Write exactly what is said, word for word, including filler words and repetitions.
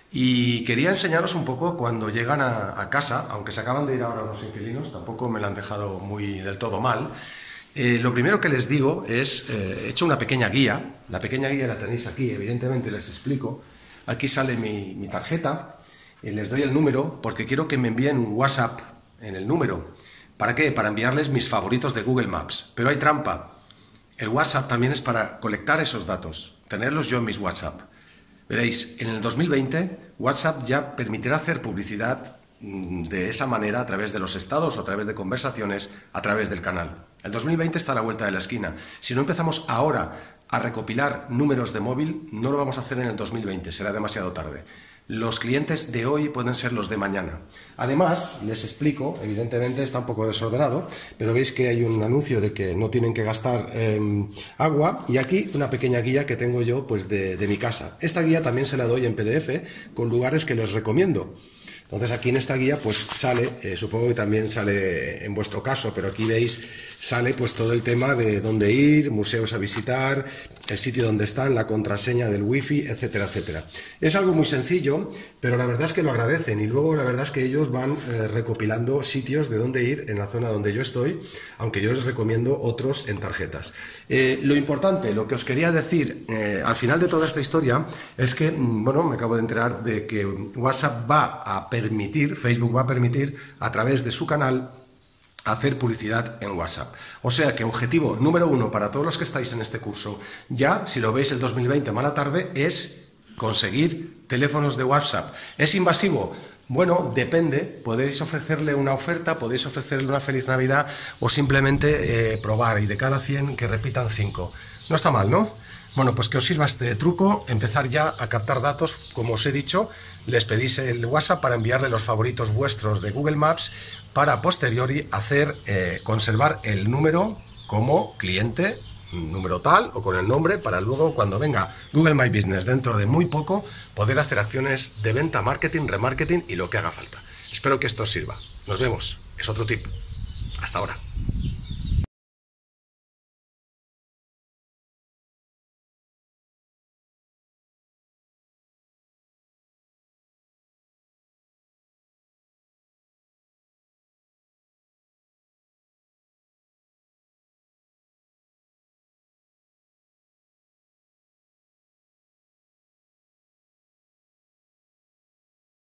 Y quería enseñaros un poco cuando llegan a, a casa, aunque se acaban de ir ahora los inquilinos, tampoco me lo han dejado muy del todo mal. Eh, lo primero que les digo es, eh, he hecho una pequeña guía, la pequeña guía la tenéis aquí, evidentemente les explico. Aquí sale mi, mi tarjeta, eh, les doy el número porque quiero que me envíen un WhatsApp en el número. ¿Para qué? Para enviarles mis favoritos de Google Maps. Pero hay trampa. El WhatsApp también es para colectar esos datos, tenerlos yo en mis WhatsApp. Veréis, en el dos mil veinte WhatsApp ya permitirá hacer publicidad de esa manera a través de los estados o a través de conversaciones, a través del canal. El dos mil veinte está a la vuelta de la esquina. Si no empezamos ahora a recopilar números de móvil, no lo vamos a hacer en el dos mil veinte, será demasiado tarde. Los clientes de hoy pueden ser los de mañana. Además, les explico, evidentemente está un poco desordenado, pero veis que hay un anuncio de que no tienen que gastar eh, agua, y aquí una pequeña guía que tengo yo pues de, de mi casa. Esta guía también se la doy en P D F con lugares que les recomiendo. Entonces aquí en esta guía pues sale, eh, supongo que también sale en vuestro caso, pero aquí veis, sale pues todo el tema de dónde ir, museos a visitar, el sitio donde están, la contraseña del wifi, etcétera, etcétera. Es algo muy sencillo, pero la verdad es que lo agradecen, y luego la verdad es que ellos van eh, recopilando sitios de dónde ir en la zona donde yo estoy, aunque yo les recomiendo otros en tarjetas. Eh, lo importante, lo que os quería decir eh, al final de toda esta historia es que, bueno, me acabo de enterar de que WhatsApp va a permitir, Facebook va a permitir a través de su canal hacer publicidad en WhatsApp. O sea que objetivo número uno para todos los que estáis en este curso, ya si lo veis el dos mil veinte mala tarde, es conseguir teléfonos de WhatsApp. ¿Es invasivo? Bueno, depende, podéis ofrecerle una oferta, podéis ofrecerle una feliz Navidad o simplemente eh, probar, y de cada cien que repitan cinco. No está mal, ¿no? Bueno, pues que os sirva este truco, empezar ya a captar datos, como os he dicho, les pedís el WhatsApp para enviarle los favoritos vuestros de Google Maps, para posteriori hacer, eh, conservar el número como cliente, número tal o con el nombre, para luego cuando venga Google My Business dentro de muy poco, poder hacer acciones de venta, marketing, remarketing y lo que haga falta. Espero que esto os sirva. Nos vemos. Es otro tip. Hasta ahora.